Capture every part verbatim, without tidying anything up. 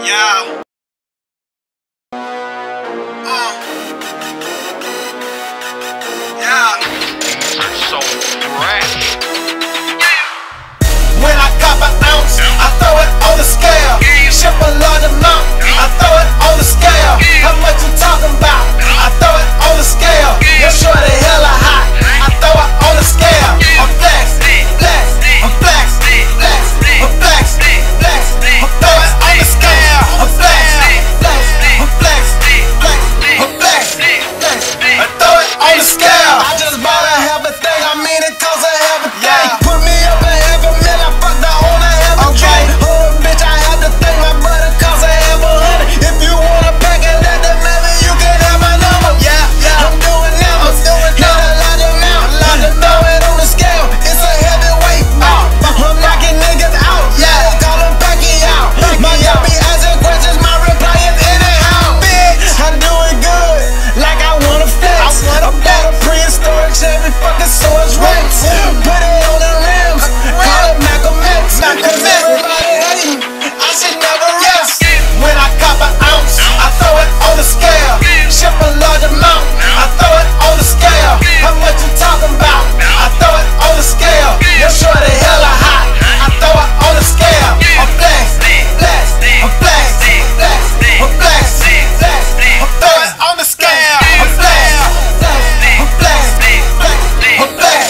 Yeah. Uh. Yeah. So fresh. When I cop an ounce, I throw it on the scale. Ship a large amount, I throw it on the scale. How much you talking about? I throw it on the scale. You're sure the hell I hot. I throw it on the scale. I'm flex, flex, I'm flex, flex, I'm flex, flex, I'm flex on the scale. I'm flex, flex, I'm flex, flex, I'm flex, flex. I throw it on the scale. I just bought a half a thing. I mean it cause I have a thing. Put me up a half a mil. I fucked the owner half a okay. Oh bitch, I have to thank my brother cause I have a hundred. If you wanna pack it at the maybe you can have my number. Yeah, yeah. I'm doing now. I'm doing now. A large amount. Lot to throw it on the scale. It's a heavyweight. Uh, I'm knocking niggas out. Yeah, call them Becky out. My y'all be asking questions. My reply is anyhow. Bitch, I do it good. Like I wanna flex. I bought a prehistoric Chevy fucking Source Rex. Put it on the rims. Call it Malcolm X. Cause everybody hating. I should never rest. When I cop an ounce, I throw it on the scale. Ship a large amount, I throw it on the scale. How much you talking about? I throw it on the scale. You're sure the hell I hot. I throw it on the scale. I'm flex, flex, I'm flex, flex, I'm flex, flex, I'm flex on the scale. I'm flex, flex, I'm flex, flex, I'm flex.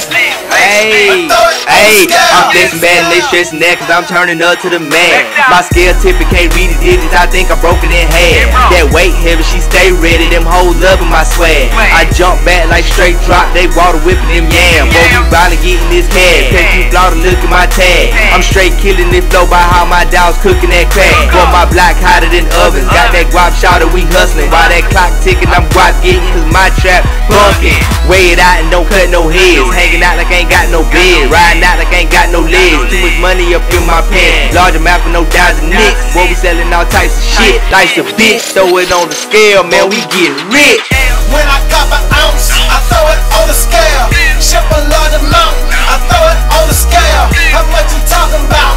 Hey, hey, I'm flexing bad and they stressing that cause I'm turning up to the man. My scale tipping can't read the digits, I think I'm broken in half. That weight heavy, she stay ready, them hoes loving my swag. I jump back like straight drop, they water whipping them yam. Boy, we bout to get in this cash, can't keep flaw to look at my tag. I'm straight killing this flow by how my dogs cooking that crack. Boy, my block hotter than ovens, got that guap shouter, we hustling. While that clock ticking, I'm guap getting cause my trap bunking. Weigh it out and don't cut no heads, hanging out like I ain't got no bed, riding out like I ain't got no legs. Too much money up in my pants, large amount for no dimes and nicks. Boy, we selling all types of shit, like a bitch. Throw it on the scale, man, we get rich. When I cop an ounce, I throw it on the scale. Ship a large amount, I throw it on the scale. How much you talking about?